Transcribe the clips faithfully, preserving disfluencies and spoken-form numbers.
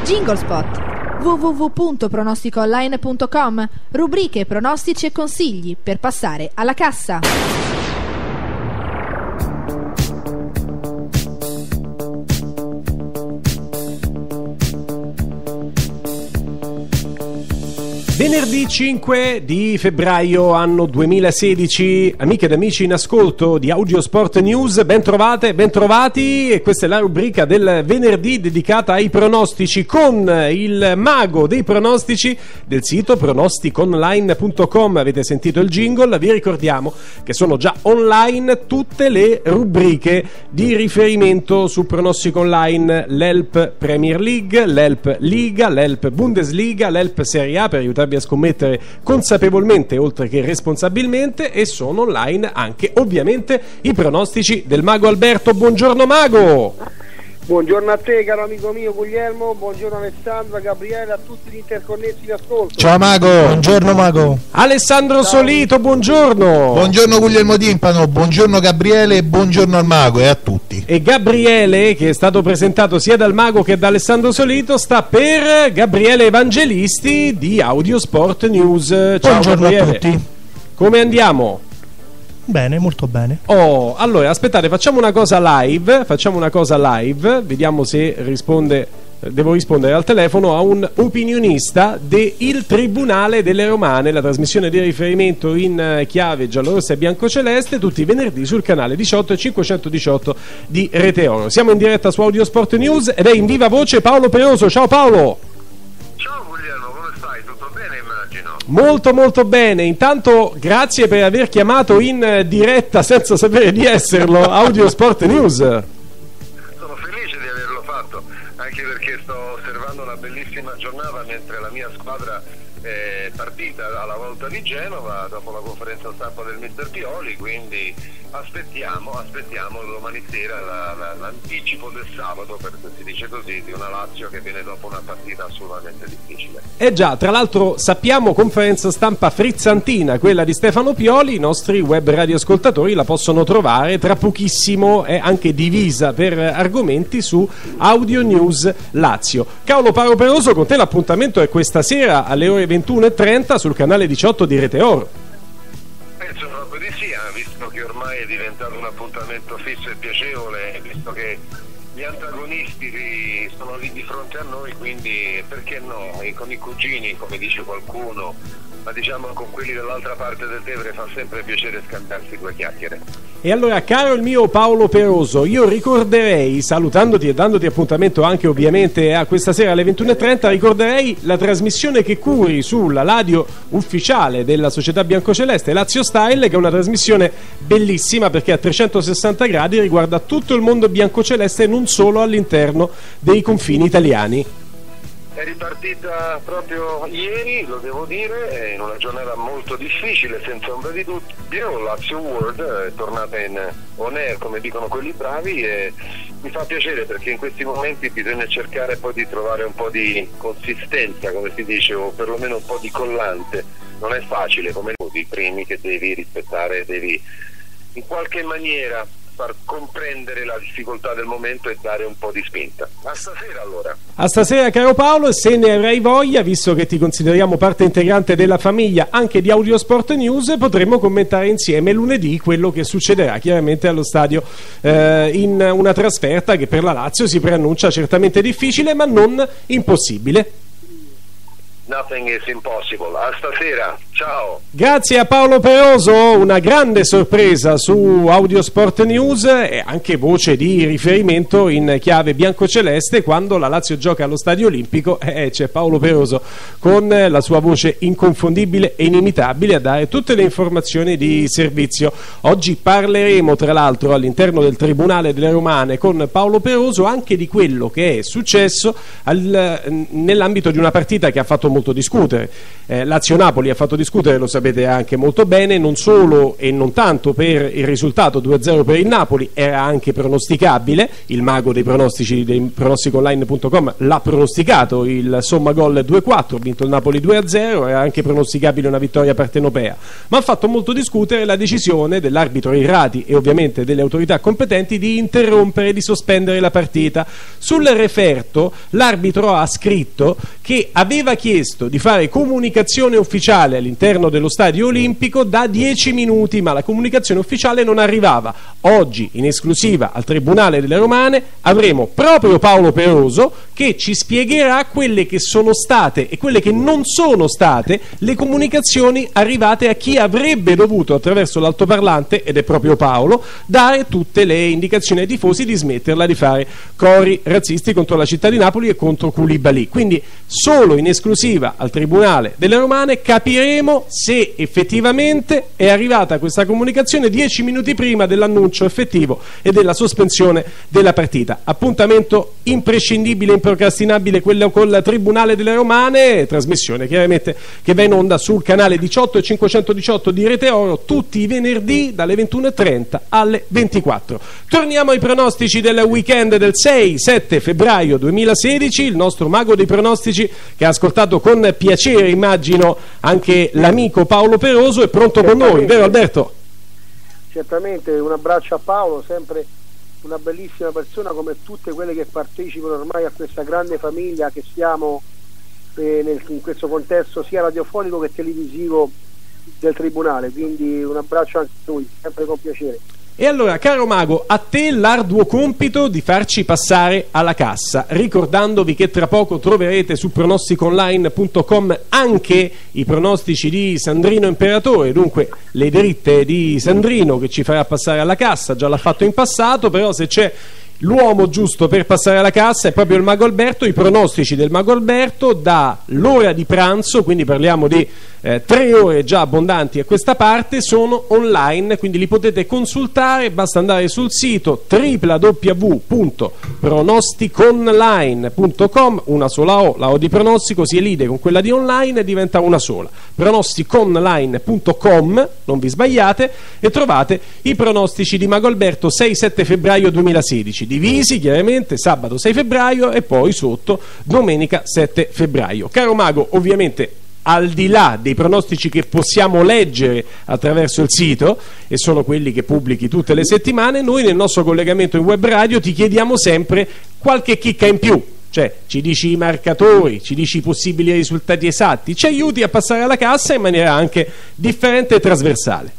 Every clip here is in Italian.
Jingle Spot. w w w punto pronostico online punto com. Rubriche, pronostici e consigli per passare alla cassa. Venerdì cinque di febbraio anno duemilasedici, amiche ed amici in ascolto di Audio Sport News, ben trovate, ben trovati, e questa è la rubrica del venerdì dedicata ai pronostici con il mago dei pronostici del sito pronostico online punto com. Avete sentito il jingle, vi ricordiamo che sono già online tutte le rubriche di riferimento su Pronostico Online, l'E L P Premier League, l'E L P Liga, l'E L P Bundesliga, l'E L P Serie A per aiutarvi a scommettere consapevolmente oltre che responsabilmente, e sono online anche ovviamente i pronostici del mago Alberto. Buongiorno mago! Buongiorno a te caro amico mio Guglielmo, buongiorno Alessandra, Gabriele, a tutti gli interconnessi in ascolto. Ciao mago, buongiorno mago. Alessandro Ciao. Solito, buongiorno. Buongiorno Guglielmo Timpano, buongiorno Gabriele e buongiorno al mago e a tutti. E Gabriele, che è stato presentato sia dal mago che da Alessandro Solito, sta per Gabriele Evangelisti di Audio Sport News. Ciao buongiorno Gabriele. a tutti. Come andiamo? Bene, molto bene. Oh, allora aspettate, facciamo una cosa live, facciamo una cosa live, vediamo se risponde, devo rispondere al telefono a un opinionista del Tribunale delle Romane, la trasmissione di riferimento in chiave giallorossa e biancoceleste, tutti i venerdì sul canale diciotto e cinquecentodiciotto di Rete Oro. Siamo in diretta su Audio Sport News ed è in viva voce Paolo Peroso. Ciao Paolo! Ciao Guglielmo, come stai? Tutto bene immagino? Molto molto bene, intanto grazie per aver chiamato in diretta senza sapere di esserlo Audio Sport News. Sono felice di averlo fatto, anche perché sto osservando una bellissima giornata mentre la mia squadra è partita alla volta di Genova dopo la conferenza stampa del mister Pioli, quindi aspettiamo, aspettiamo domani sera la, la, l'anticipo del sabato, perché si dice così, di una Lazio che viene dopo una partita assolutamente difficile. Eh già, tra l'altro sappiamo conferenza stampa frizzantina, quella di Stefano Pioli, i nostri web radioascoltatori la possono trovare tra pochissimo, è anche divisa per argomenti su Audio News Lazio. Paolo Paro Peroso, con te l'appuntamento è questa sera alle ore ventuno e trenta sul canale diciotto di Rete Oro. Penso proprio di sì, visto che ormai è diventato un appuntamento fisso e piacevole, visto che gli antagonisti sono lì di fronte a noi, quindi perché no, e con i cugini, come dice qualcuno, ma diciamo con quelli dall'altra parte del Tevere fa sempre piacere scambiarsi due chiacchiere. E allora, caro il mio Paolo Peroso, io ricorderei, salutandoti e dandoti appuntamento anche ovviamente a questa sera alle ventuno e trenta, ricorderei la trasmissione che curi sulla radio ufficiale della società biancoceleste, Lazio Style, che è una trasmissione bellissima perché a trecentosessanta gradi riguarda tutto il mondo biancoceleste e non solo all'interno dei confini italiani. È ripartita proprio ieri, lo devo dire, in una giornata molto difficile, senza ombra di dubbio. Lazio World è tornata in on air, come dicono quelli bravi, e mi fa piacere perché in questi momenti bisogna cercare poi di trovare un po' di consistenza, come si dice, o perlomeno un po' di collante. Non è facile, come i primi che devi rispettare, devi in qualche maniera far comprendere la difficoltà del momento e dare un po' di spinta. A stasera allora. A stasera caro Paolo, e se ne avrai voglia, visto che ti consideriamo parte integrante della famiglia anche di Audio Sport News, potremmo commentare insieme lunedì quello che succederà chiaramente allo stadio eh, in una trasferta che per la Lazio si preannuncia certamente difficile ma non impossibile. Nothing is impossible. A stasera, ciao. Grazie a Paolo Peroso, una grande sorpresa su Audio Sport News e anche voce di riferimento in chiave biancoceleste quando la Lazio gioca allo Stadio Olimpico. Eh, c'è Paolo Peroso con la sua voce inconfondibile e inimitabile a dare tutte le informazioni di servizio. Oggi parleremo tra l'altro all'interno del Tribunale delle Romane con Paolo Peroso anche di quello che è successo al, nell'ambito di una partita che ha fatto molto discutere. Eh, Lazio-Napoli ha fatto discutere discutere, lo sapete anche molto bene, non solo e non tanto per il risultato due a zero per il Napoli, era anche pronosticabile, il mago dei pronostici dei pronostico online punto com l'ha pronosticato, il somma gol due a quattro, ha vinto il Napoli due a zero, era anche pronosticabile una vittoria partenopea, ma ha fatto molto discutere la decisione dell'arbitro Irrati e ovviamente delle autorità competenti di interrompere, di sospendere la partita. Sul referto l'arbitro ha scritto che aveva chiesto di fare comunicazione ufficiale all'interno dello stadio olimpico da dieci minuti, ma la comunicazione ufficiale non arrivava. Oggi in esclusiva al Tribunale delle Romane avremo proprio Paolo Peroso che ci spiegherà quelle che sono state e quelle che non sono state le comunicazioni arrivate a chi avrebbe dovuto, attraverso l'altoparlante, ed è proprio Paolo, dare tutte le indicazioni ai tifosi di smetterla di fare cori razzisti contro la città di Napoli e contro Koulibaly. Quindi solo in esclusiva al Tribunale delle Romane capiremo se effettivamente è arrivata questa comunicazione dieci minuti prima dell'annuncio effettivo e della sospensione della partita. Appuntamento imprescindibile, improcrastinabile quello col Tribunale delle Romane, trasmissione chiaramente che va in onda sul canale diciotto e cinquecentodiciotto di Rete Oro tutti i venerdì dalle ventuno e trenta alle ventiquattro. Torniamo ai pronostici del weekend del sei sette febbraio duemilasedici, il nostro mago dei pronostici che ha ascoltato con piacere, immagino, anche l'amico Paolo Peroso, è pronto con noi, vero Alberto? Certamente, un abbraccio a Paolo, sempre una bellissima persona come tutte quelle che partecipano ormai a questa grande famiglia che siamo eh, nel, in questo contesto sia radiofonico che televisivo del Tribunale, quindi un abbraccio anche a lui, sempre con piacere. E allora, caro mago, a te l'arduo compito di farci passare alla cassa, ricordandovi che tra poco troverete su pronostico online punto com anche i pronostici di Sandrino Imperatore, dunque le dritte di Sandrino che ci farà passare alla cassa, già l'ha fatto in passato, però se c'è l'uomo giusto per passare alla cassa è proprio il Mago Alberto. I pronostici del Mago Alberto dall'ora di pranzo, quindi parliamo di eh, tre ore già abbondanti a questa parte, sono online, quindi li potete consultare, basta andare sul sito w w w punto pronosticonline punto com, una sola O, la O di pronostico si elide con quella di online e diventa una sola, pronosticonline punto com, non vi sbagliate, e trovate i pronostici di Mago Alberto sei sette febbraio duemilasedici, divisi chiaramente sabato sei febbraio e poi sotto domenica sette febbraio. Caro mago, ovviamente al di là dei pronostici che possiamo leggere attraverso il sito, e sono quelli che pubblichi tutte le settimane, noi nel nostro collegamento in web radio ti chiediamo sempre qualche chicca in più, cioè ci dici i marcatori, ci dici i possibili risultati esatti, ci aiuti a passare alla cassa in maniera anche differente e trasversale.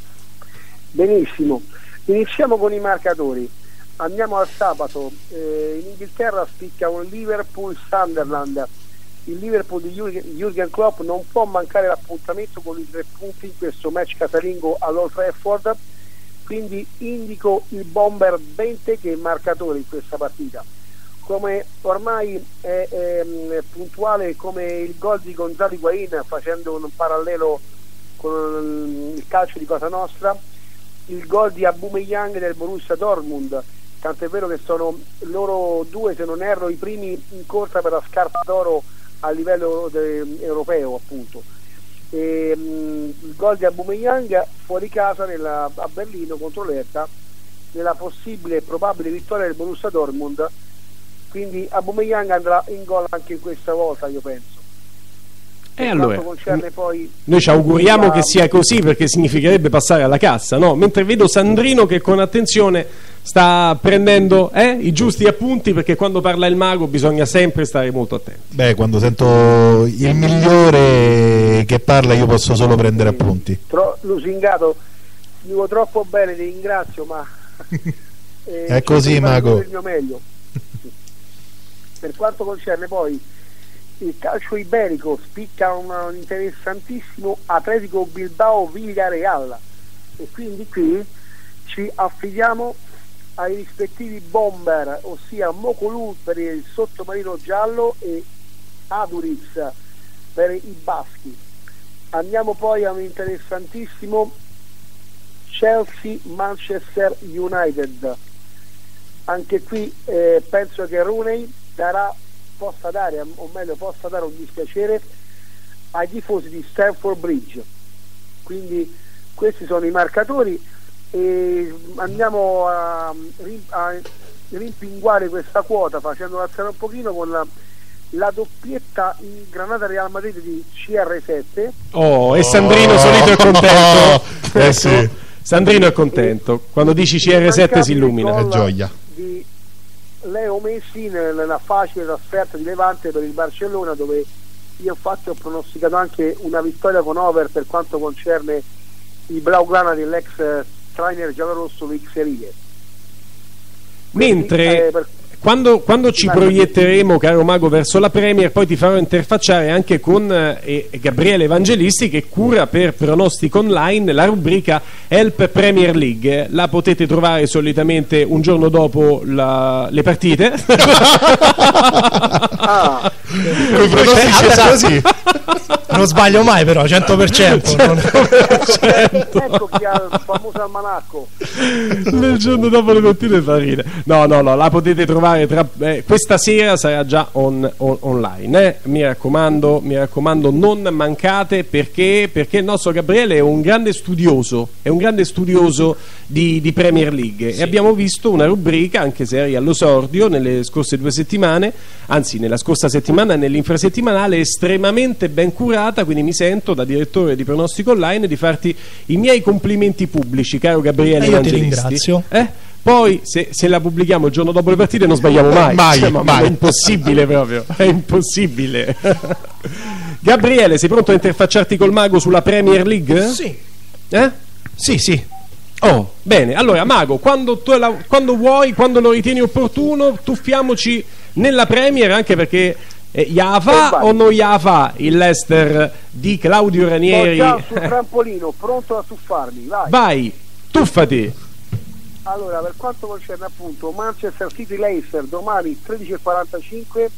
Benissimo, iniziamo con i marcatori. Andiamo al sabato, eh, in Inghilterra spicca un Liverpool-Sunderland. Il Liverpool di Jürgen Klopp non può mancare l'appuntamento con i tre punti in questo match casalingo all'Old Trafford, quindi indico il bomber Benteke marcatore in questa partita. Come ormai è, è, è puntuale come il gol di Gonzalo Higuain, facendo un parallelo con il calcio di Cosa Nostra, il gol di Aubameyang del Borussia Dortmund, tanto è vero che sono loro due, se non erro, i primi in corsa per la scarpa d'oro a livello de- europeo, appunto. E, mh, il gol di Aubameyang fuori casa nella, a Berlino contro l'Hertha, nella possibile e probabile vittoria del Borussia Dortmund, quindi Aubameyang andrà in gol anche questa volta, io penso. E allora, poi noi ci auguriamo la... che sia così, perché significherebbe passare alla cassa, no? Mentre vedo Sandrino che con attenzione sta prendendo eh, i giusti appunti, perché quando parla il mago bisogna sempre stare molto attenti. Beh, quando sento il migliore che parla io posso solo prendere appunti. Tro- lusingato, dico troppo bene, ti ringrazio, ma eh, è così, mago. Il mio meglio. Per quanto concerne poi il calcio iberico, spicca un interessantissimo Atletico Bilbao Villarreal, e quindi qui ci affidiamo ai rispettivi bomber, ossia Mokolou per il sottomarino giallo e Aduriz per i baschi. Andiamo poi a un interessantissimo Chelsea Manchester United. Anche qui eh, penso che Rooney darà possa dare, o meglio possa dare un dispiacere ai tifosi di Stamford Bridge. Quindi questi sono i marcatori e andiamo a, a rimpinguare questa quota facendola alzare un pochino con la, la doppietta in Granata Real Madrid di C R sette. Oh, e Sandrino oh, solito è contento. Eh sì. Sandrino è contento. Quando dici C R sette si illumina. È gioia. Di Leo Messi nella facile trasferta di Levante per il Barcellona, dove io infatti ho pronosticato anche una vittoria con over per quanto concerne i Blaugrana dell'ex trainer giallorosso Luis Enrique. Mentre eh, per... quando, quando ci proietteremo, caro Mago, verso la Premier, poi ti farò interfacciare anche con eh, Gabriele Evangelisti, che cura per Pronostico Online la rubrica Help Premier League. La potete trovare solitamente un giorno dopo la, le partite. Ah, con i pronostici così. Non sbaglio mai, però cento per cento. Ecco, ecco chi ha il famoso almanacco. Il giorno dopo le partite fa ridere. No, no, no, la potete trovare tra, eh, questa sera sarà già on, on, online. Eh. Mi raccomando, mi raccomando, non mancate, perché perché il nostro Gabriele è un grande studioso, è un grande studioso di, di Premier League. Sì. E abbiamo visto una rubrica, anche se eri all'esordio nelle scorse due settimane, anzi nella scorsa settimana, nell'infrasettimanale, estremamente ben curata. Quindi mi sento, da direttore di Pronostico Online, di farti i miei complimenti pubblici, caro Gabriele Evangelisti. Io ti ringrazio. Eh? Poi se, se la pubblichiamo il giorno dopo le partite non sbagliamo mai, mai, cioè, ma, mai. Ma è impossibile proprio, è impossibile. Gabriele, sei pronto a interfacciarti col Mago sulla Premier League? Sì. Eh? Sì, sì. Oh, bene, allora Mago, quando, tu la, quando vuoi, quando lo ritieni opportuno, tuffiamoci nella Premier, anche perché Eh, Iafa o non Iafa il Leicester di Claudio Ranieri? Sto già sul trampolino, pronto a tuffarmi, vai. Vai, tuffati. Allora, per quanto concerne appunto Manchester City Leicester, domani tredici e quarantacinque,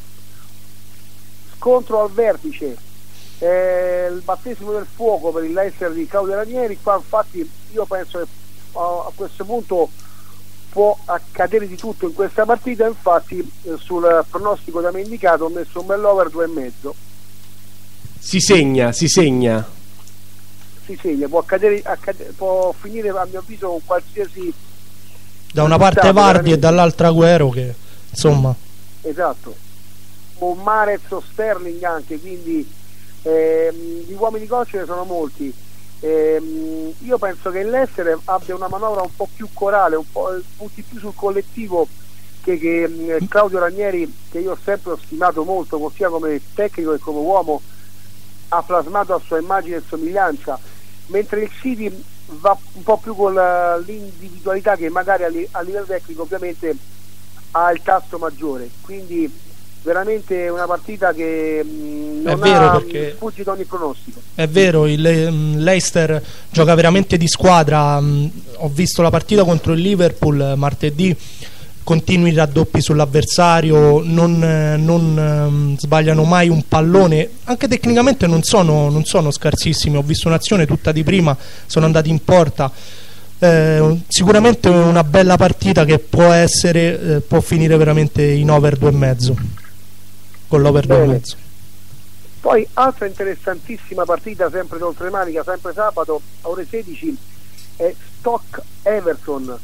scontro al vertice, eh, il battesimo del fuoco per il Leicester di Claudio Ranieri. Qua infatti io penso che a, a questo punto può accadere di tutto in questa partita. Infatti eh, sul pronostico da me indicato ho messo un bell'over due e mezzo. Si segna, si segna. Si segna, può accadere, accadere può finire a mio avviso con qualsiasi, da una parte Vardy e dall'altra Agüero, che insomma, esatto, o Mahrez o Sterling anche, quindi ehm, gli uomini gol ce ne sono molti. Ehm, io penso che il Leicester abbia una manovra un po' più corale, un po' punti più sul collettivo che, che eh, Claudio Ranieri, che io ho sempre stimato molto, sia come tecnico che come uomo, ha plasmato a sua immagine e somiglianza, mentre il City va un po' più con la, l'individualità, che magari a, li, a livello tecnico ovviamente ha il tasso maggiore. Quindi veramente una partita che mh, non è vero, ha perché sfuggito ogni pronostico. È vero, il um, Leicester gioca veramente di squadra. um, ho visto la partita contro il Liverpool martedì, continui raddoppi sull'avversario, non, non um, sbagliano mai un pallone, anche tecnicamente non sono, non sono scarsissimi. Ho visto un'azione tutta di prima, sono andati in porta. Eh, sicuramente una bella partita che può essere, eh, può finire veramente in over due e mezzo, con l'over due e mezzo. Poi altra interessantissima partita, sempre d'oltremanica, sempre sabato a ore sedici, è Stoke Everton,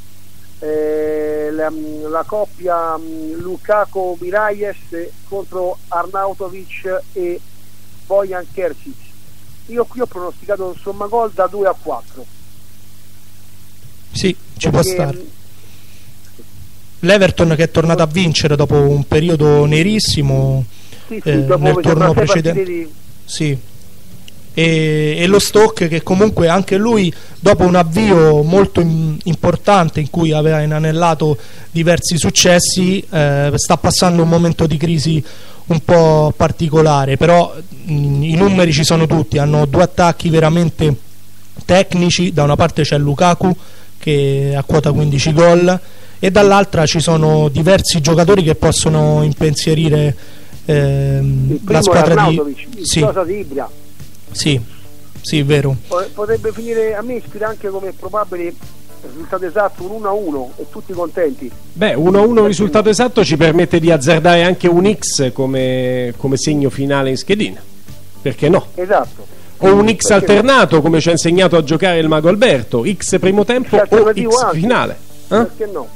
eh, la, la coppia um, Lukaku Miralles contro Arnautovic e Bojan Kersic. Io qui ho pronosticato un somma gol da due a quattro. Sì, ci può stare. L'Everton che è tornato a vincere dopo un periodo nerissimo, sì, sì, eh, nel turno precedente di... sì. e, e lo Stoke che comunque anche lui, dopo un avvio molto in, importante in cui aveva inanellato diversi successi, eh, sta passando un momento di crisi un po' particolare. Però mh, i numeri ci sono tutti, hanno due attacchi veramente tecnici. Da una parte c'è Lukaku che ha quota quindici gol, e dall'altra ci sono diversi giocatori che possono impensierire ehm, la squadra di sì. di Ibra. Sì, sì, vero. Potrebbe finire, a me ispira anche come probabile risultato esatto, un uno a uno e tutti contenti. Beh, uno a uno risultato esatto ci permette di azzardare anche un X come, come segno finale in schedina. perché no? Esatto. O un X Perché alternato, no? Come ci ha insegnato a giocare il mago Alberto, X primo tempo o X anche, finale. Eh? Perché no?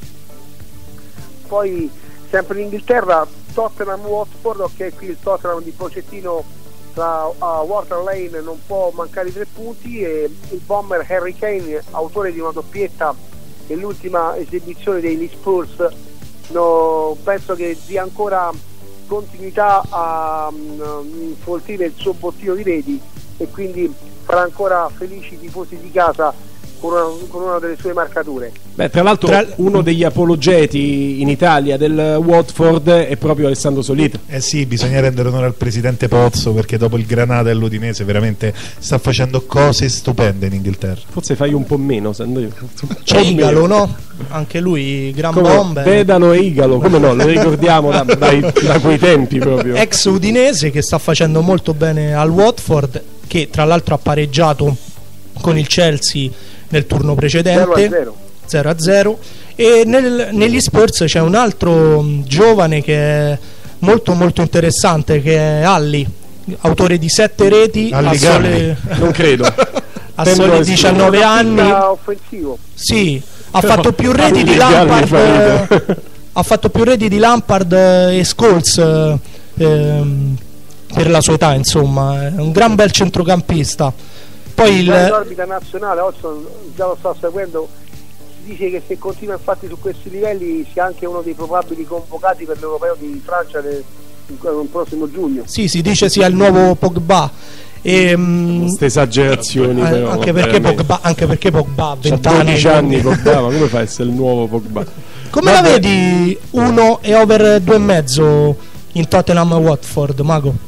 Poi sempre in Inghilterra, Tottenham Watford, ok, qui il Tottenham di Pochettino tra uh, Water Lane non può mancare i tre punti, e il bomber Harry Kane, autore di una doppietta nell'ultima esibizione degli Spurs, no, penso che dia ancora continuità a um, infoltire il suo bottino di reti, e quindi farà ancora felici i tifosi di casa con una, con una delle sue marcature. Beh, tra l'altro tra... uno degli apologeti in Italia del Watford è proprio Alessandro Solito. Eh sì, bisogna rendere onore al presidente Pozzo, perché dopo il Granada e l'Udinese veramente sta facendo cose stupende in Inghilterra. Forse fai un po' meno, Sandro. C'è Igalo, no? Anche lui, gran come bomber. Pedano e Igalo, come no? Lo ricordiamo da, dai, da quei tempi proprio. Ex Udinese che sta facendo molto bene al Watford, che tra l'altro ha pareggiato con il Chelsea nel turno precedente zero a zero, e nel, negli Spurs c'è un altro giovane che è molto molto interessante, che è Alli, autore di sette reti a sole, non credo a soli diciannove anni, offensivo. Sì, ha fatto più reti di Lampard ha fatto più reti di Lampard e Scholes ehm, per la sua età, insomma è un gran bel centrocampista. Poi il... in orbita nazionale, Olson già lo sta seguendo, si dice che se continua infatti su questi livelli sia anche uno dei probabili convocati per l'Europeo di Francia nel, nel prossimo giugno. Sì, si dice sia il nuovo Pogba. E, queste esagerazioni eh, però, anche, perché Pogba, anche perché Pogba ha venti anni, dodici anni Pogba, ma come fa a essere il nuovo Pogba? Come Vabbè. la vedi uno e over due e mezzo in Tottenham Watford, Mago?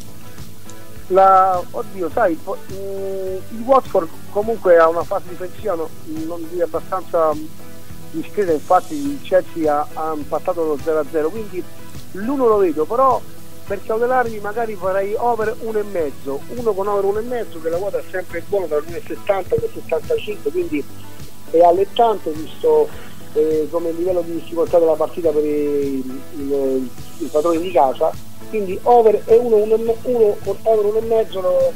La, oddio, sai, mh, il Watford comunque ha una fase difensiva no, non dire abbastanza discreta, infatti il Chelsea ha, ha impattato lo zero a zero, quindi l'uno lo vedo, però per cautelarmi magari farei over uno e mezzo, uno con over uno e mezzo, che la quota è sempre buona tra l'uno e settanta e l'uno e settantacinque, quindi è allettante visto eh, come il livello di difficoltà della partita per i, il, il padrone di casa. Quindi over e uno, uno, uno con over uno e mezzo lo,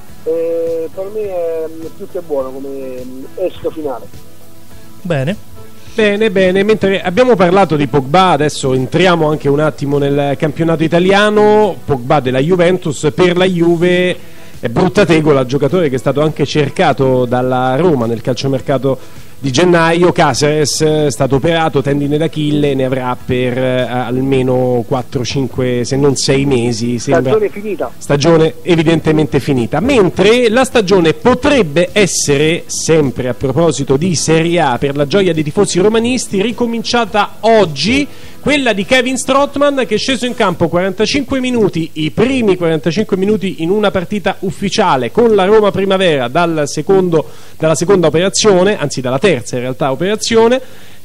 eh, per me è più che buono come esito finale. Bene. Bene, bene, mentre abbiamo parlato di Pogba, adesso entriamo anche un attimo nel campionato italiano. Pogba della Juventus, per la Juve è brutta tegola, giocatore che è stato anche cercato dalla Roma nel calciomercato di gennaio. Caceres è stato operato, tendine d'Achille, ne avrà per eh, almeno quattro cinque se non sei mesi, sembra. Stagione finita. Stagione evidentemente finita. Mentre la stagione potrebbe essere, sempre a proposito di Serie A, per la gioia dei tifosi romanisti, ricominciata oggi, quella di Kevin Strootman, che è sceso in campo quarantacinque minuti, i primi quarantacinque minuti in una partita ufficiale con la Roma Primavera dal secondo, dalla seconda operazione, anzi dalla terza in realtà operazione,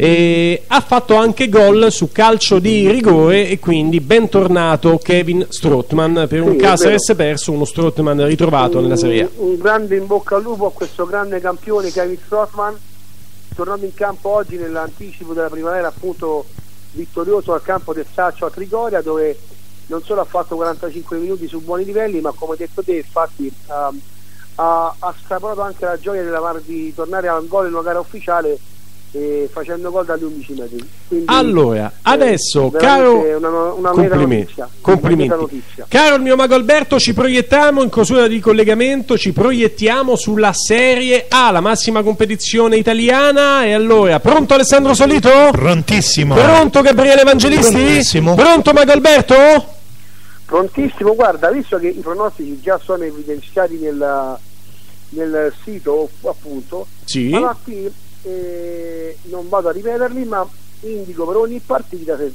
e ha fatto anche gol su calcio di rigore, e quindi bentornato Kevin Strootman per un sì, Caceres perso, uno Strootman ritrovato un, nella Serie A. Un grande in bocca al lupo a questo grande campione Kevin Strootman, tornando in campo oggi nell'anticipo della primavera, appunto vittorioso al campo del Saccio a Trigoria, dove non solo ha fatto quarantacinque minuti su buoni livelli, ma come detto te, infatti uh, ha, ha straporato anche la gioia della, di tornare al gol in una gara ufficiale, eh, facendo gol dagli undici metri. Quindi, allora, eh, adesso caro una, una complimenti, notizia, complimenti. una notizia. Caro il mio mago Alberto, ci proiettiamo in chiusura di collegamento, ci proiettiamo sulla Serie A, la massima competizione italiana. E allora, pronto Alessandro Solito? Prontissimo. Pronto Gabriele Evangelisti? Prontissimo. Pronto mago Alberto? Prontissimo, guarda, visto che i pronostici già sono evidenziati nel, nel sito, appunto, sì. Allora qui eh, non vado a ripeterli, ma indico per ogni partita se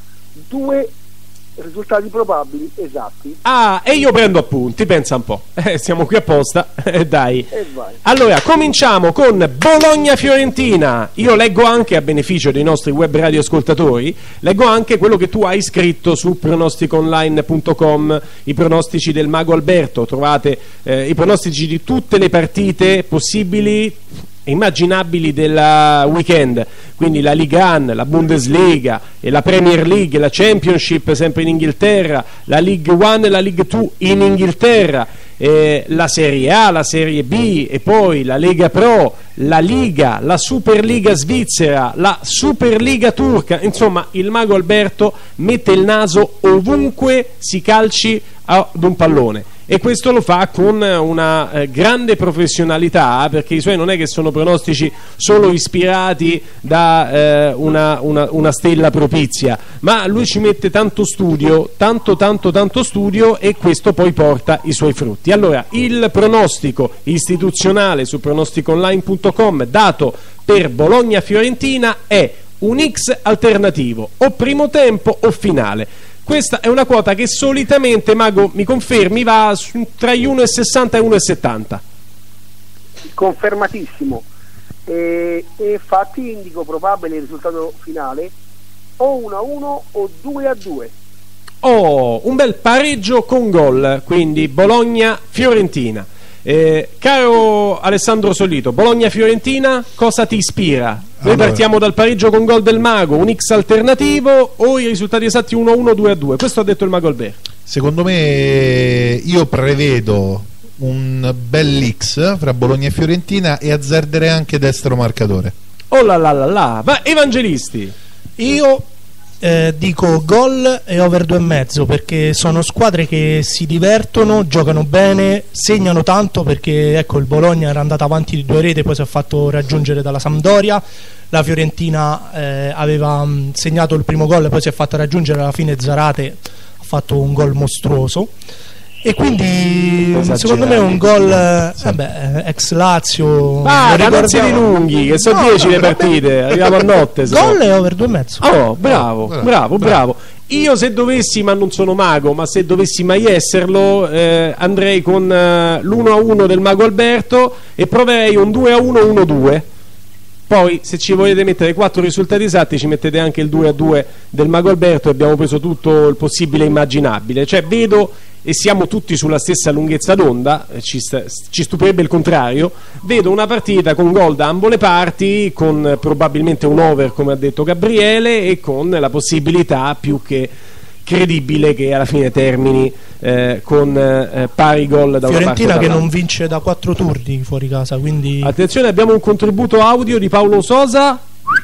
due risultati probabili esatti. Ah, e io prendo appunti, pensa un po'. Eh, siamo qui apposta. Eh, dai. E vai. Allora, cominciamo con Bologna-Fiorentina. Io leggo anche, a beneficio dei nostri web radio ascoltatori, leggo anche quello che tu hai scritto su pronostico online punto com, i pronostici del mago Alberto. Trovate eh, i pronostici di tutte le partite possibili e immaginabili del weekend, quindi la Liga uno, la Bundesliga e la Premier League, la Championship sempre in Inghilterra, la League uno e la League due in Inghilterra, eh, la Serie A, la Serie B e poi la Lega Pro, la Liga, la Superliga svizzera, la Superliga turca. Insomma, il mago Alberto mette il naso ovunque si calci ad un pallone, e questo lo fa con una eh, grande professionalità, perché i suoi non è che sono pronostici solo ispirati da eh, una, una, una stella propizia, ma lui ci mette tanto studio, tanto tanto tanto studio, e questo poi porta i suoi frutti. Allora, il pronostico istituzionale su pronostico online punto com dato per Bologna-Fiorentina è un X alternativo, o primo tempo o finale. Questa è una quota che solitamente, Mago, mi confermi, va su, tra gli uno virgola sessanta e uno virgola settanta. Confermatissimo. E, e infatti indico probabile il risultato finale o uno a uno o due a due. Oh, un bel pareggio con gol, quindi Bologna-Fiorentina. Eh, caro Alessandro Solito, Bologna-Fiorentina, cosa ti ispira? Noi allora, partiamo dal pareggio con gol del mago, un X alternativo o i risultati esatti uno a uno, due a due? Questo ha detto il mago Alberto. secondo me io prevedo un bel X fra Bologna e Fiorentina e azzarderei anche destro marcatore. Oh là là là là, va Evangelisti. Io eh, dico gol e over due e mezzo, perché sono squadre che si divertono, giocano bene, segnano tanto, perché ecco, il Bologna era andato avanti di due rete, poi si è fatto raggiungere dalla Sampdoria. La Fiorentina eh, aveva mh, segnato il primo gol, poi si è fatta raggiungere alla fine Zarate, ha fatto un gol mostruoso. E quindi Esagerato. secondo me un gol eh, vabbè, ex Lazio. Ah, lo non si ricordiamo. dilunghi, che sono No, dieci le no, partite, arriviamo a notte. se no. Gol e over due e mezzo. Oh, bravo, bravo, bravo, bravo. Io se dovessi, ma non sono mago, ma se dovessi mai esserlo, eh, andrei con eh, l'uno a uno del mago Alberto e proverei un due a uno, uno a due. Poi se ci volete mettere quattro risultati esatti ci mettete anche il due a due del mago Alberto, e abbiamo preso tutto il possibile e immaginabile. Cioè vedo, e siamo tutti sulla stessa lunghezza d'onda, ci, sta, ci stupirebbe il contrario, vedo una partita con gol da ambo le parti, con probabilmente un over come ha detto Gabriele, e con la possibilità più che credibile che alla fine termini eh, con eh, pari gol da Fiorentina una parte che dall'altra. non vince da quattro turni fuori casa, quindi Attenzione, abbiamo un contributo audio di Paolo Sosa.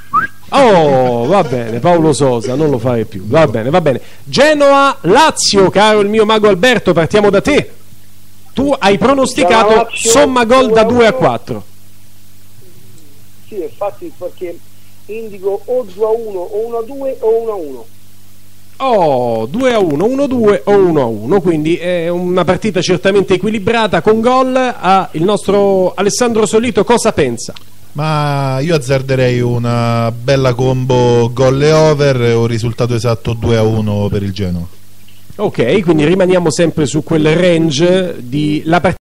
Oh, va bene, Paolo Sosa, non lo fare più. Va bene, va bene. Genoa-Lazio, caro il mio mago Alberto, partiamo da te. Tu hai pronosticato Genoa-Lazio, somma gol da due a quattro. Sì, infatti, perché indico o due a uno o uno a due o uno a uno. Oh, due a uno, uno a due o uno a uno, quindi è una partita certamente equilibrata con gol. Ah, il nostro Alessandro Solito cosa pensa? Ma io azzarderei una bella combo gol e over e un risultato esatto due a uno per il Genoa. Ok, quindi rimaniamo sempre su quel range di la partita.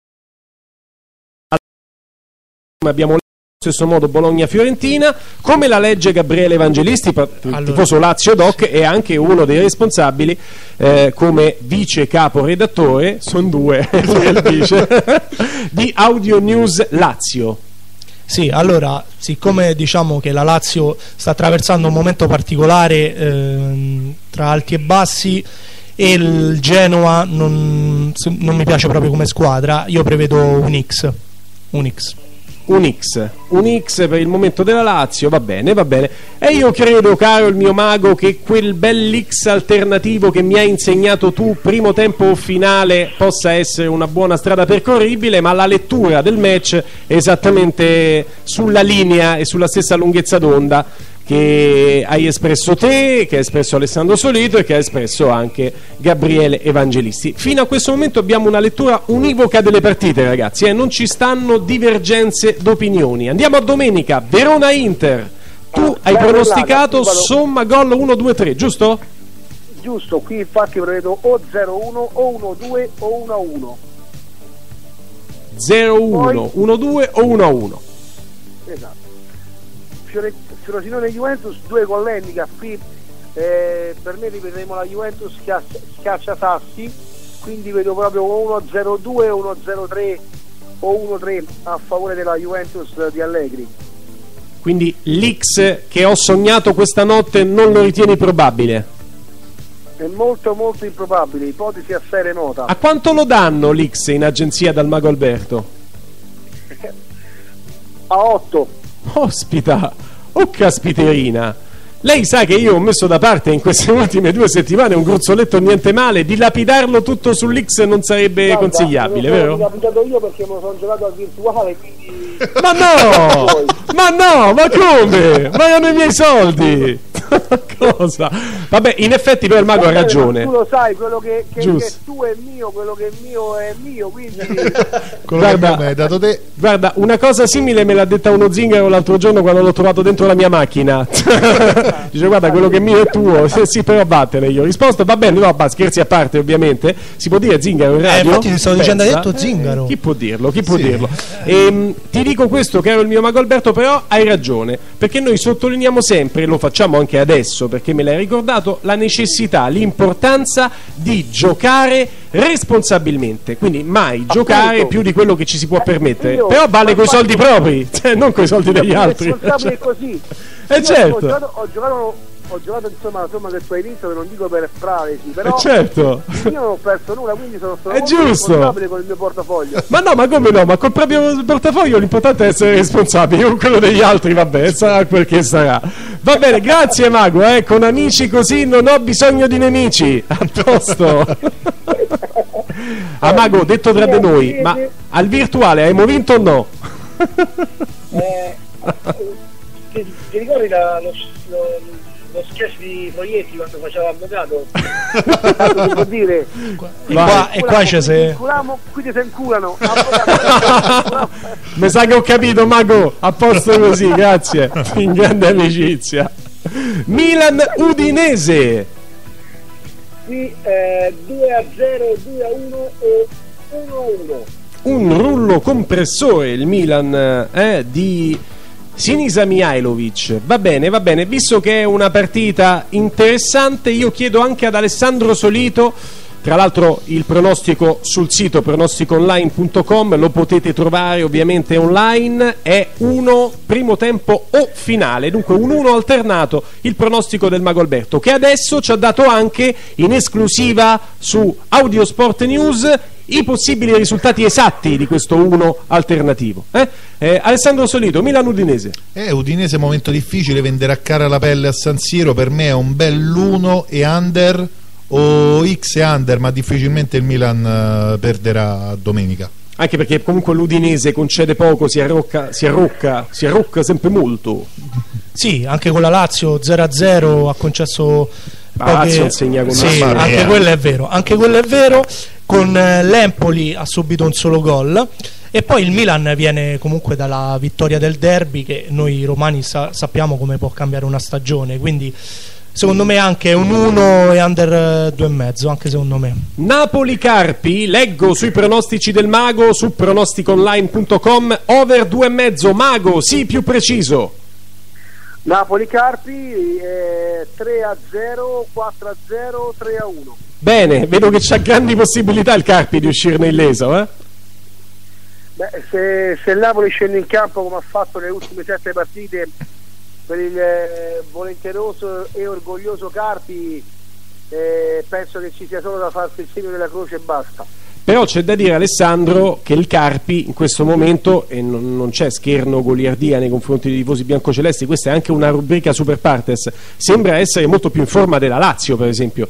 Abbiamo allo stesso modo Bologna-Fiorentina. Come la legge Gabriele Evangelisti, Allora, tifoso Lazio Doc, e anche uno dei responsabili eh, come vice capo redattore, sono due il vice, di Audio News Lazio. sì, allora, siccome diciamo che la Lazio sta attraversando un momento particolare ehm, tra alti e bassi, e il Genoa non, non mi piace proprio come squadra, io prevedo un X. Un X. Un X, un X per il momento della Lazio, va bene, va bene. E io credo, caro il mio mago, che quel bel X alternativo che mi hai insegnato tu, primo tempo o finale, possa essere una buona strada percorribile, ma la lettura del match è esattamente sulla linea e sulla stessa lunghezza d'onda che hai espresso te, che ha espresso Alessandro Solito e che ha espresso anche Gabriele Evangelisti. Fino a questo momento abbiamo una lettura univoca delle partite, ragazzi, eh? Non ci stanno divergenze d'opinioni. Andiamo a domenica, Verona-Inter. Tu hai pronosticato somma gol uno due tre, giusto? Giusto, qui infatti prevedo o zero a uno o uno a due o uno a uno. zero a uno, uno a due o uno a uno. Esatto. Fiore- Frosinone Juventus, due con l'handicap qui, eh, per me rivedremo la Juventus schiaccia, schiaccia Sassi, quindi vedo proprio uno a zero due, uno a zero tre o uno a tre a favore della Juventus di Allegri. Quindi l'X che ho sognato questa notte non lo ritieni probabile? È molto molto improbabile, ipotesi assai remota. A quanto lo danno l'X in agenzia dal Mago Alberto? A otto. Ospita, oh caspiterina. Lei sa che io ho messo da parte in queste ultime due settimane un gruzzoletto niente male, dilapidarlo tutto sull'X non sarebbe Guarda, consigliabile, me lo vero? L'ho dilapidato io perché me lo sono giocato al virtuale, quindi... Ma no! Ma no, ma come? Ma erano i miei soldi! Cosa? Vabbè, in effetti però il Mago ha ragione. Tu lo sai, quello che, che, Giusto. che tu è mio, quello che è mio è mio, quindi... Quello Guarda- che mi hai dato te. Guarda, una cosa simile me l'ha detta uno zingaro l'altro giorno quando l'ho trovato dentro la mia macchina. Dice guarda, quello che è mio è tuo. Sì, sì, però vattene. Io ho risposto va bene, no, ma scherzi a parte ovviamente. Si può dire zingaro in Eh, radio? infatti ti stavo dicendo, hai Pensa. detto zingaro. Eh, chi può dirlo? Chi può Sì. dirlo? Ehm, ti dico questo, caro il mio Mago Alberto, però hai ragione, perché noi sottolineiamo sempre, lo facciamo anche adesso perché me l'hai ricordato, la necessità, l'importanza di giocare responsabilmente, quindi mai giocare più di quello che ci si può permettere, io- però vale ma coi infatti- soldi propri, cioè non coi soldi degli altri. responsabile è così. Eh, Io certo. ho giocato, ho giocato, ho giocato insomma la somma che tu hai vinto, che non dico per privacy, però Eh, certo. io non ho perso nulla, quindi sono stato È molto giusto. responsabile con il mio portafoglio. Ma no, ma come no? Ma col proprio portafoglio l'importante è essere responsabili, con quello degli altri, vabbè, sarà quel che sarà. Va bene, grazie Mago, eh, con amici così non ho bisogno di nemici. A posto. Ah, Mago, detto tra di noi, ma al virtuale hai vinto o no? Eh, ti, ti ricordi la, lo, lo, lo sketch di Proietti quando faceva avvocato? Devo dire, E qua, e qua c'è se... Incuramo, qui ti si inculano. Avvocato, Mi sa che ho capito, Mago, a posto così, grazie. In grande amicizia. Milan Udinese. sì, eh, due a zero, due a uno e uno a uno. Un rullo compressore il Milan eh, di Sinisa Mihajlovic. Va bene, va bene, visto che è una partita interessante, io chiedo anche ad Alessandro Solito, tra l'altro il pronostico sul sito pronostico online punto com lo potete trovare ovviamente online, è uno primo tempo o finale, dunque un uno alternato, il pronostico del Mago Alberto, che adesso ci ha dato anche in esclusiva su Audio Sport News i possibili risultati esatti di questo uno alternativo. eh? Eh, Alessandro Solito, Milan Udinese. Eh, Udinese momento difficile, venderà cara la pelle a San Siro, per me è un bell'uno e under o X e under, ma difficilmente il Milan eh, perderà domenica. Anche perché comunque l'Udinese concede poco, si arrocca, si arrocca, si arrocca sempre molto. Sì, anche con la Lazio zero a zero ha concesso La poche... Lazio insegna con sì, la anche mia. quello è vero, anche quello è vero. Con eh, l'Empoli ha subito un solo gol e poi il Milan viene comunque dalla vittoria del derby, che noi romani sa- sappiamo come può cambiare una stagione, quindi secondo me anche un uno e under due e mezzo, anche secondo me. Napoli Carpi, leggo sui pronostici del Mago su pronostico online punto com, over due e mezzo. Mago, sì, più preciso. Napoli Carpi eh, tre a zero, quattro a zero, tre a uno. Bene, vedo che c'ha grandi possibilità il Carpi di uscirne illeso, eh? Beh, se, se il Napoli scende in campo come ha fatto nelle ultime sette partite per il eh, volenteroso e orgoglioso Carpi, eh, penso che ci sia solo da farsi il segno della croce e basta. Però c'è da dire, Alessandro, che il Carpi in questo momento, e non, non c'è scherno goliardia nei confronti dei tifosi biancocelesti, questa è anche una rubrica super partes, sembra essere molto più in forma della Lazio, per esempio.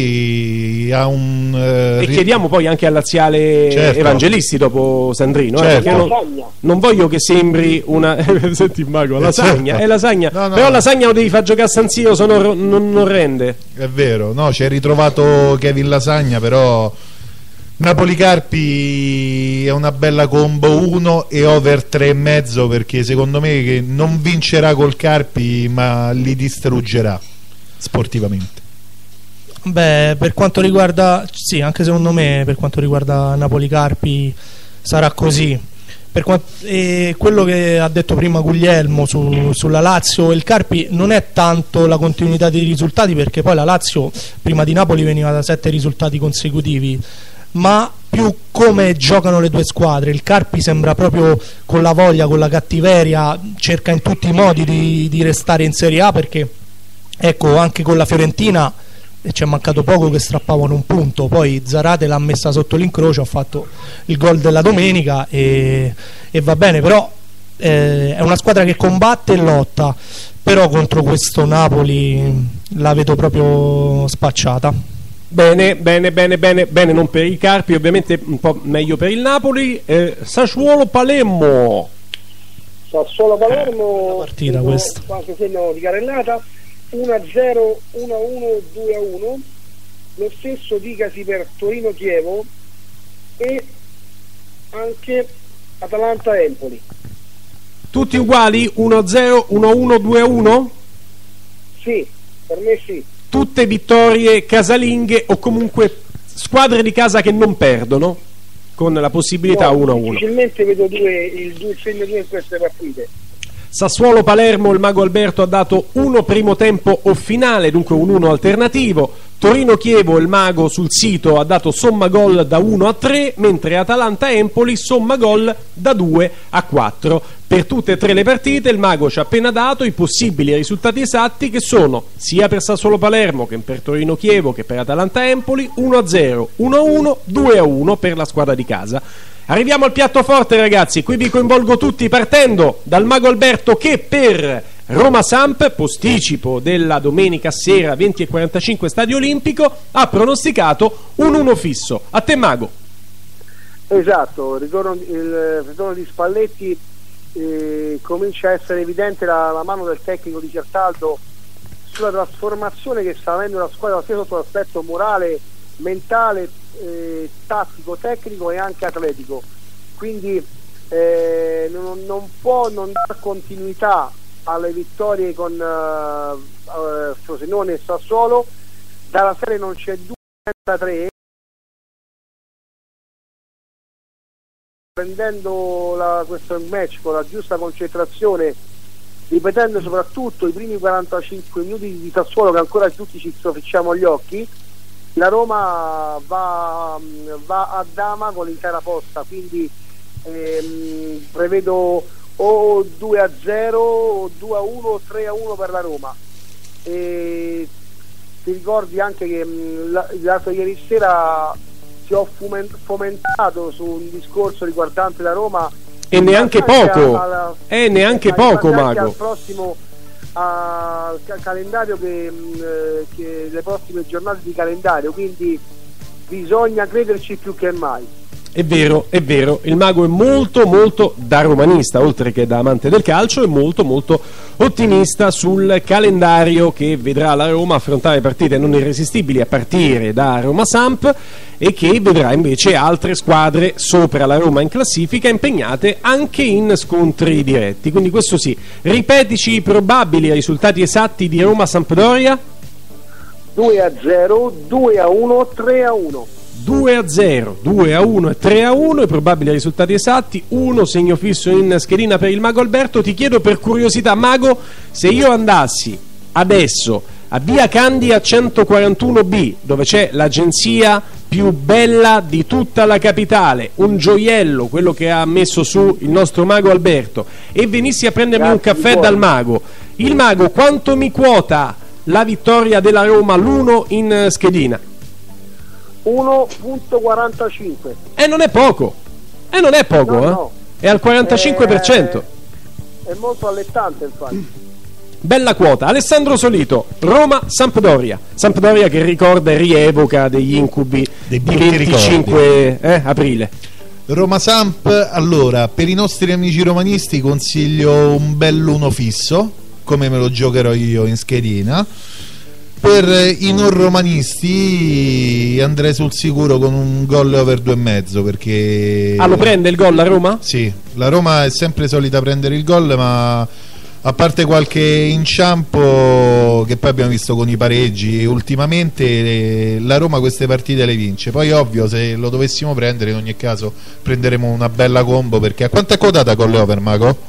Sì, ha un eh, E ri- chiediamo poi anche al laziale Certo. Evangelisti dopo Sandrino, eh, Certo. perché non, Lasagna. non voglio che sembri una senti il Mago, lasagna, Certo. è lasagna. No, no. Però lasagna lo devi far giocare a San Siro, sono, non, non rende. È vero, no, c'è ritrovato Kevin Lasagna, però Napoli Carpi è una bella combo uno e over tre e mezzo, perché secondo me che non vincerà col Carpi, ma li distruggerà sportivamente. Beh, per quanto riguarda, sì, anche secondo me per quanto riguarda Napoli Carpi sarà così. Per quant- e quello che ha detto prima Guglielmo su- sulla Lazio, il Carpi non è tanto la continuità dei risultati, perché poi la Lazio prima di Napoli veniva da sette risultati consecutivi, ma più come giocano le due squadre. Il Carpi sembra proprio con la voglia, con la cattiveria, cerca in tutti i modi di, di restare in Serie A, perché ecco, anche con la Fiorentina e ci è mancato poco che strappavano un punto. Poi Zarate l'ha messa sotto l'incrocio, ha fatto il gol della domenica e, e va bene, però eh, è una squadra che combatte e lotta, però contro questo Napoli la vedo proprio spacciata. Bene, bene, bene, bene, bene, non per i Carpi, ovviamente un po' meglio per il Napoli. eh, Sassuolo Palermo. Sassuolo Palermo, eh, partita questa. Qualche segno di carrellata, uno a zero, uno a uno, due a uno. Lo stesso dicasi per Torino Chievo e anche Atalanta Empoli. Tutti uguali? uno a zero, uno a uno, due a uno? Sì, per me sì. Tutte vittorie casalinghe o comunque squadre di casa che non perdono, con la possibilità no, uno a uno. Difficilmente vedo due, il, il segno due in queste partite. Sassuolo Palermo, il mago Alberto ha dato uno primo tempo o finale, dunque un uno alternativo. Torino Chievo, il mago sul sito ha dato somma gol da uno a tre, mentre Atalanta Empoli somma gol da due a quattro. Per tutte e tre le partite il mago ci ha appena dato i possibili risultati esatti, che sono sia per Sassuolo Palermo che per Torino Chievo che per Atalanta Empoli uno a zero, uno a uno, due a uno per la squadra di casa. Arriviamo al piatto forte, ragazzi, qui vi coinvolgo tutti partendo dal mago Alberto, che per Roma Samp, posticipo della domenica sera venti e quarantacinque Stadio Olimpico, ha pronosticato un uno fisso. A te, mago. Esatto, il ritorno, il ritorno di Spalletti, eh, comincia a essere evidente la, la mano del tecnico di Certaldo sulla trasformazione che sta avendo la squadra sia sotto l'aspetto morale, mentale, eh, tattico, tecnico e anche atletico. Quindi eh, non, non può non dar continuità alle vittorie con uh, uh, Frosinone e Sassuolo. Dalla serie non c'è due trentatré, prendendo la, questo match con la giusta concentrazione, ripetendo soprattutto i primi quarantacinque minuti di Sassuolo che ancora tutti ci sofficciamo agli occhi. La Roma va, va a dama con l'intera posta, quindi ehm, prevedo o due a zero, o due a uno, o tre a uno per la Roma. E ti ricordi anche che l'altro ieri sera ti ho fomentato su un discorso riguardante la Roma, e neanche poco alla, e neanche poco mago al prossimo al calendario che, che le prossime giornate di calendario, quindi bisogna crederci più che mai. È vero, è vero, il mago è molto molto, da romanista oltre che da amante del calcio, è molto molto ottimista sul calendario che vedrà la Roma affrontare partite non irresistibili a partire da Roma Samp, e che vedrà invece altre squadre sopra la Roma in classifica impegnate anche in scontri diretti. Quindi questo sì, ripetici i probabili risultati esatti di Roma Sampdoria. Due a zero, due a uno, tre a uno. due a zero, due a uno e tre a uno, i probabili risultati esatti, uno segno fisso in schedina per il mago Alberto. Ti chiedo per curiosità, mago, se io andassi adesso a via Candia centoquarantuno B, dove c'è l'agenzia più bella di tutta la capitale, un gioiello, quello che ha messo su il nostro mago Alberto, e venissi a prendermi Grazie un caffè dal mago, il mago quanto mi quota la vittoria della Roma, l'uno in schedina? uno virgola quarantacinque. E eh, non è poco, e eh, non è poco, no, eh? no. È al quarantacinque per cento. È, è molto allettante, infatti. Bella quota. Alessandro Solito, Roma Sampdoria. Sampdoria che ricorda e rievoca degli incubi Dei di venticinque eh, aprile. Roma Samp, allora, per i nostri amici romanisti consiglio un bell'uno fisso, come me lo giocherò io in schedina. Per i non romanisti andrei sul sicuro con un gol over due e mezzo, perché ah, lo prende il gol la Roma? Sì, la Roma è sempre solita prendere il gol, ma a parte qualche inciampo che poi abbiamo visto con i pareggi ultimamente, la Roma queste partite le vince. Poi ovvio, se lo dovessimo prendere, in ogni caso prenderemo una bella combo, perché a quanto è quotata con le over, mago?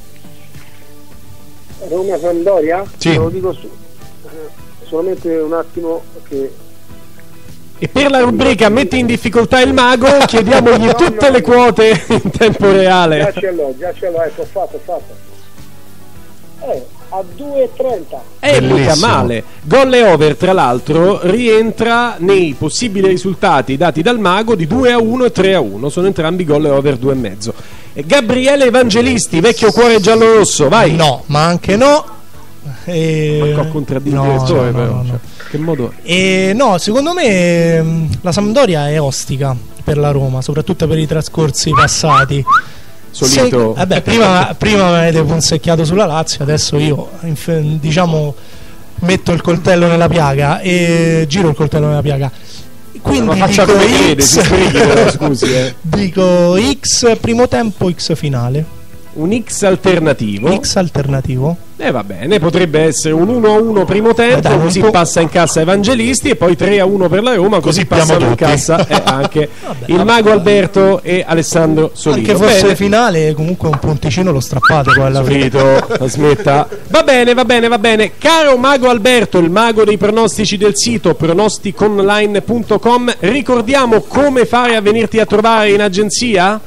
Roma Sampdoria? Sì. Lo dico su solamente un attimo che... E per la rubrica metti in difficoltà il mago, chiediamogli no, tutte no, le quote in tempo reale. Già ce l'ho, già ce l'ho, ecco, ho fatto, ho fatto. Eh, a due e trenta. Eh, mica male. Gol e over, tra l'altro, rientra nei possibili risultati dati dal Mago di due a uno e tre a uno. Sono entrambi gol e over due e mezzo. E Gabriele Evangelisti, vecchio cuore giallo-rosso, vai. No, ma anche no. E... Manco a contraddire no, il direttore, no, però. no, no. Cioè, che modo... E no, secondo me mh, la Sampdoria è ostica per la Roma, soprattutto per i trascorsi passati. Solito. Se, vabbè, prima, prima mi avete punzecchiato sulla Lazio, adesso io inf- diciamo metto il coltello nella piaga e giro il coltello nella piaga. Quindi ma dico come crede, X, crede, scusi, eh. dico X primo tempo, X finale. Un X alternativo. X alternativo. E eh, va bene, potrebbe essere un uno a uno primo tempo, dai, così passa in cassa Evangelisti, e poi tre a uno per la Roma, così, così passano in cassa eh, anche vabbè, il vabbè, Mago Alberto e Alessandro Solito. Anche fosse bene. Finale, comunque un punticino lo strappate poi alla fine. Solito, smetta. Va bene, va bene, va bene. Caro Mago Alberto, il mago dei pronostici del sito pronosticonline punto com, ricordiamo come fare a venirti a trovare in agenzia?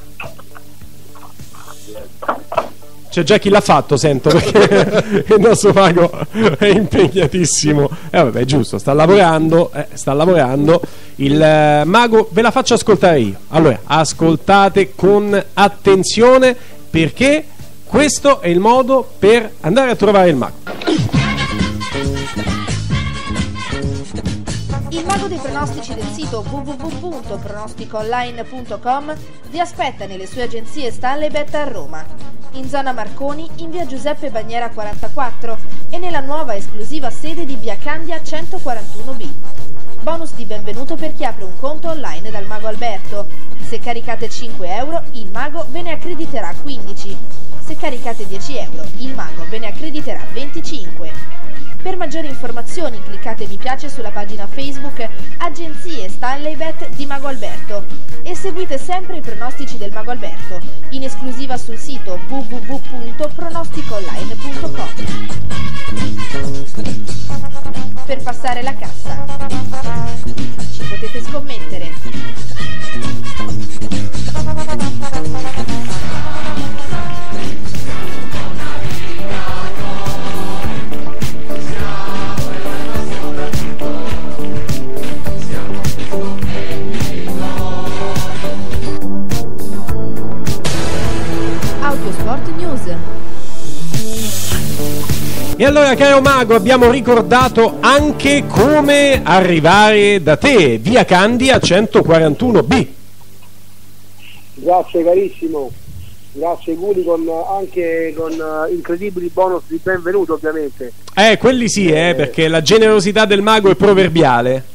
C'è già chi l'ha fatto, sento, perché il nostro mago è impegnatissimo. E eh, vabbè, è giusto, sta lavorando, eh, sta lavorando. Il eh, mago, ve la faccio ascoltare io. Allora, ascoltate con attenzione, perché questo è il modo per andare a trovare il mago. Il mago dei pronostici del sito w w w punto pronosticonline punto com vi aspetta nelle sue agenzie Stanleybet a Roma, in zona Marconi in via Giuseppe Bagnera quarantaquattro e nella nuova esclusiva sede di via Candia centoquarantuno B. Bonus di benvenuto per chi apre un conto online dal Mago Alberto. Se caricate cinque euro, il mago ve ne accrediterà quindici. Se caricate dieci euro, il mago ve ne accrediterà venticinque. Per maggiori informazioni cliccate mi piace sulla pagina Facebook Agenzie Stanleybet di Mago Alberto e seguite sempre i pronostici del Mago Alberto in esclusiva sul sito w w w punto pronosticonline punto com. Per passare la cassa ci potete scommettere. Autosport News. E allora, caro Mago, abbiamo ricordato anche come arrivare da te, via Candia centoquarantuno B. Grazie carissimo, grazie Guli, con anche con uh, incredibili bonus di benvenuto ovviamente. Eh, quelli sì, eh, eh, perché la generosità del Mago è proverbiale.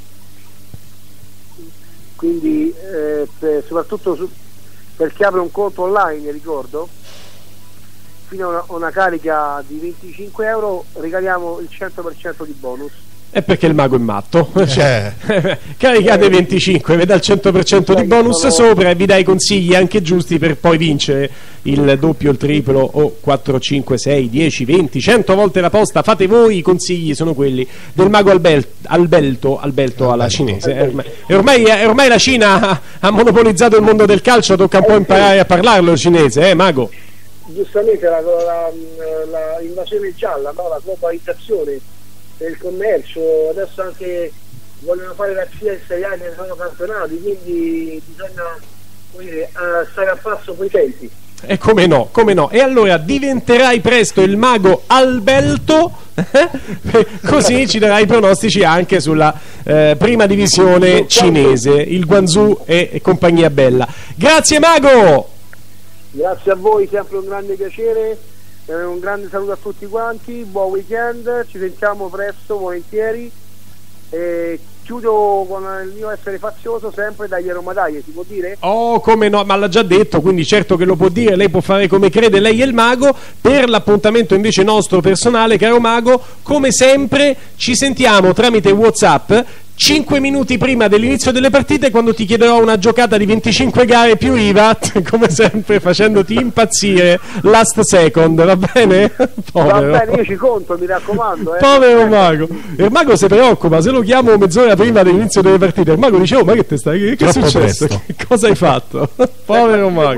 Quindi eh, per, soprattutto su, per chi apre un conto online, ricordo, fino a una, una carica di venticinque euro regaliamo il cento per cento di bonus. È perché il mago è matto, cioè, Eh. caricate venticinque, vi dà il cento per cento di bonus sopra e vi dà i consigli anche giusti per poi vincere il doppio, il triplo o quattro, cinque, sei, dieci, venti, cento volte la posta. Fate voi, i consigli sono quelli del mago Albel- Albelto, Albelto alla cinese. E ormai, e ormai, e ormai la Cina ha, ha monopolizzato il mondo del calcio, tocca un po' imparare a parlarlo il cinese, eh mago? Giustamente la, la, la invasione gialla, no? La globalizzazione del commercio, adesso anche vogliono fare la C S I A nei loro campionati, quindi bisogna, come dire, uh, stare a passo coi tempi. E come no, come no. E allora diventerai presto il mago Albelto, così ci darai i pronostici anche sulla eh, prima divisione cinese, il Guangzhou e, e compagnia bella. Grazie mago! Grazie a voi, sempre un grande piacere, eh, un grande saluto a tutti quanti, buon weekend, ci sentiamo presto, volentieri. E chiudo con il mio essere fazioso sempre dagli Romadaglie, si può dire? Oh, come no, ma l'ha già detto, quindi certo che lo può dire, lei può fare come crede, lei è il mago. Per l'appuntamento invece nostro personale, caro mago, come sempre ci sentiamo tramite WhatsApp cinque minuti prima dell'inizio delle partite, quando ti chiederò una giocata di venticinque gare più I V A, come sempre facendoti impazzire last second, va bene? Povero. Va bene, io ci conto, mi raccomando. Eh. Povero Mago. Il Mago si preoccupa, se lo chiamo mezz'ora prima dell'inizio delle partite, il Mago dice: oh, ma che te stai? Che, che è successo? Presto. Che cosa hai fatto? Povero Mago.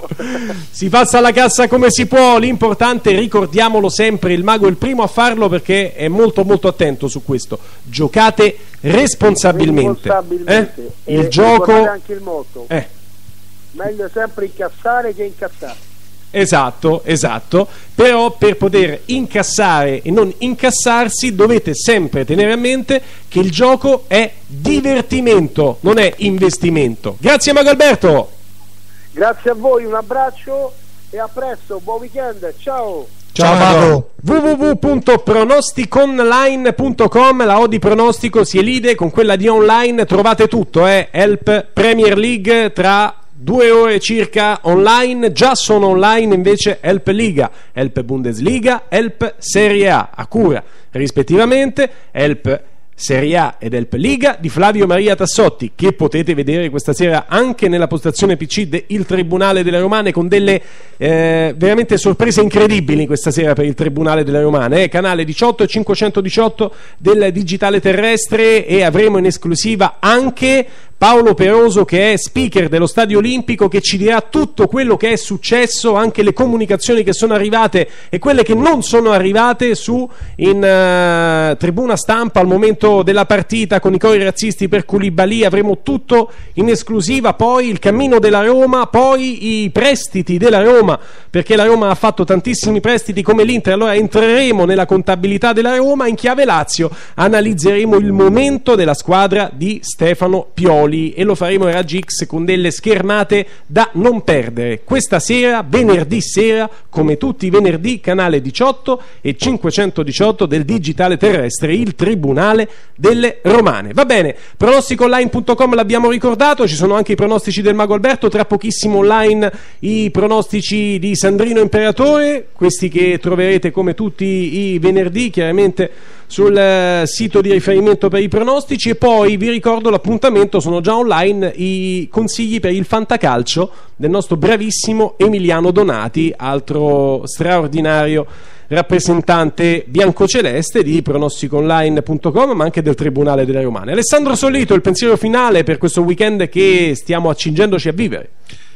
Si passa alla cassa come si può, l'importante, ricordiamolo sempre, il Mago è il primo a farlo perché è molto molto attento su questo. Giocate responsabilmente, responsabilmente. Eh? Il e gioco anche il motto eh. meglio sempre incassare che incassare. Esatto, esatto. Però per poter incassare e non incassarsi dovete sempre tenere a mente che il gioco è divertimento, non è investimento. Grazie Mago Alberto. Grazie a voi, un abbraccio e a presto, buon weekend, ciao. Ciao Mago. w w w punto pronosticonline punto com, la O di pronostico si elide con quella di online, trovate tutto, eh? Help Premier League tra due ore circa online, già sono online invece Help Liga, Help Bundesliga, Help Serie A, a cura rispettivamente Help Serie A ed Help Liga di Flavio Maria Tassotti, che potete vedere questa sera anche nella postazione P C del Tribunale delle Romane, con delle eh, veramente sorprese incredibili questa sera per il Tribunale delle Romane, eh? Canale diciotto e cinquecentodiciotto del digitale terrestre, e avremo in esclusiva anche Paolo Peroso, che è speaker dello Stadio Olimpico, che ci dirà tutto quello che è successo, anche le comunicazioni che sono arrivate e quelle che non sono arrivate su in uh, tribuna stampa al momento della partita, con i cori razzisti per Koulibaly. Avremo tutto in esclusiva, poi il cammino della Roma, poi i prestiti della Roma, perché la Roma ha fatto tantissimi prestiti come l'Inter, allora entreremo nella contabilità della Roma. In chiave Lazio analizzeremo il momento della squadra di Stefano Pioli e lo faremo in Raggi X con delle schermate da non perdere questa sera, venerdì sera, come tutti i venerdì, canale diciotto e cinquecentodiciotto del digitale terrestre, il Tribunale delle Romane. Va bene, pronosticonline punto com l'abbiamo ricordato, ci sono anche i pronostici del Mago Alberto, tra pochissimo online i pronostici di Sandrino Imperatore, questi che troverete come tutti i venerdì chiaramente sul eh, sito di riferimento per i pronostici. E poi vi ricordo l'appuntamento, sono già online i consigli per il fantacalcio del nostro bravissimo Emiliano Donati, altro straordinario rappresentante biancoceleste di pronosticonline punto com, ma anche del Tribunale delle Romane. Alessandro Solito, il pensiero finale per questo weekend che stiamo accingendoci a vivere.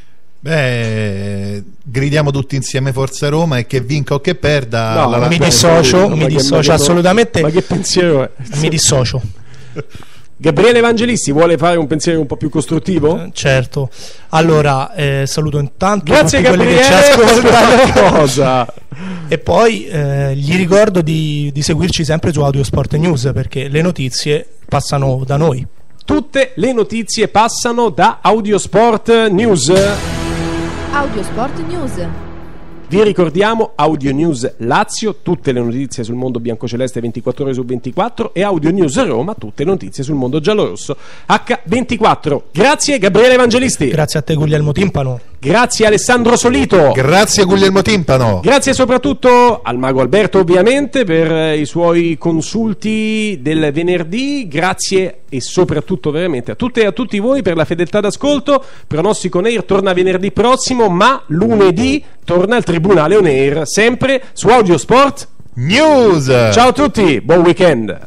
Beh, gridiamo tutti insieme Forza Roma, e che vinca o che perda. No, la mi la dissocio, no, mi ma dissocio che, assolutamente. Ma che pensiero è? Mi dissocio. Gabriele Evangelisti vuole fare un pensiero un po' più costruttivo? Eh, certo. Allora, eh, saluto intanto Grazie tutti quelli Gabriele, che ci ascoltano. cosa? E poi eh, gli ricordo di, di seguirci sempre su Audiosport News, perché le notizie passano da noi. Tutte le notizie passano da Audiosport News. Audiosport News. Vi ricordiamo Audio News Lazio, tutte le notizie sul mondo biancoceleste ventiquattro ore su ventiquattro, e Audio News Roma, tutte le notizie sul mondo giallorosso acca ventiquattro. Grazie Gabriele Evangelisti. Grazie a te Guglielmo Timpano. Grazie Alessandro Solito. Grazie Guglielmo Timpano. Grazie soprattutto al Mago Alberto, ovviamente, per i suoi consulti del venerdì. Grazie e soprattutto veramente a tutte e a tutti voi per la fedeltà d'ascolto. Pronostico On Air torna venerdì prossimo, ma lunedì torna il Tribunale On Air, sempre su Audiosport News. Ciao a tutti, buon weekend.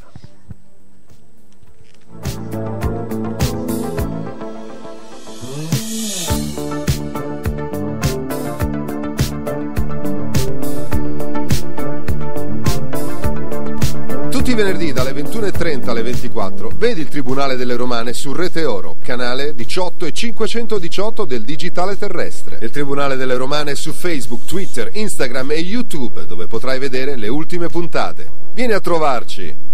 Tutti i venerdì dalle ventuno e trenta alle ventiquattro vedi il Tribunale delle Romane su Rete Oro, canale diciotto e cinquecentodiciotto del digitale terrestre. Il Tribunale delle Romane su Facebook, Twitter, Instagram e YouTube, dove potrai vedere le ultime puntate. Vieni a trovarci!